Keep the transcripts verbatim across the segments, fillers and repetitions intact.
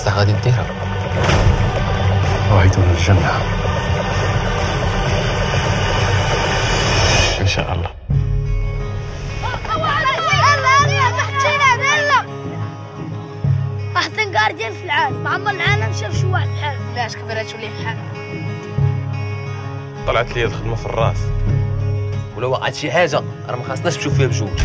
بصح غادي نديرها. وعدونا الجنة إن شاء الله. أحسن جارديان في العالم، عمر العالم شاف شو واحد بحال. علاش كبرات تولي بحال؟ طلعت لي الخدمة في الراس. ولو وقعت شي حاجة راه ما خاصناش نمشيو فيها بجوج.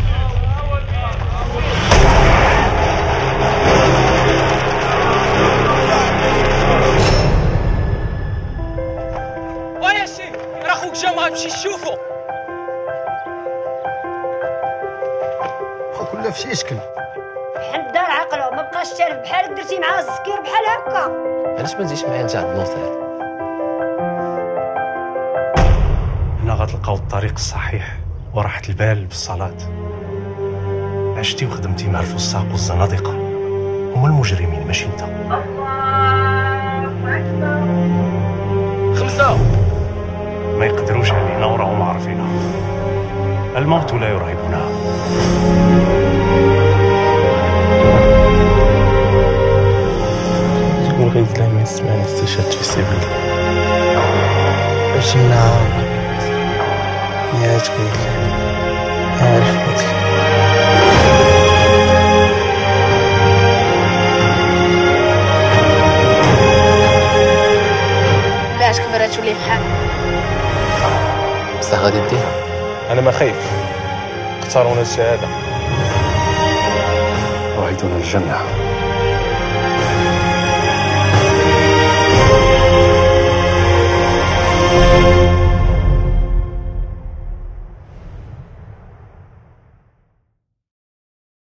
ويا شي راه خوك جا ما غنمشي نشوفو. خوك ولا في شي اشكل. حد دار عقله، ما بقاش تعرف بحالك درتي معاه السكير بحال هكا. علاش ما تجيش معايا انت عند النصير؟ هنا غتلقاو الطريق الصحيح وراحة البال بالصلاة. عشتي وخدمتي مع الفساق والزنادقة، هما المجرمين ماشي انت. خمسة ما يقدروش علينا وراهم عارفينها. الموت لا يرهبنا. شكون بغيت لهم يسمعني استشهدت في سبيل الله. باش نعاود يا تقول يا الفوت. علاش كبرات تولي بحال؟ بصح غادي نديرها. أنا ما خايفش، اختارونا الشهادة. وعدونا الجنة.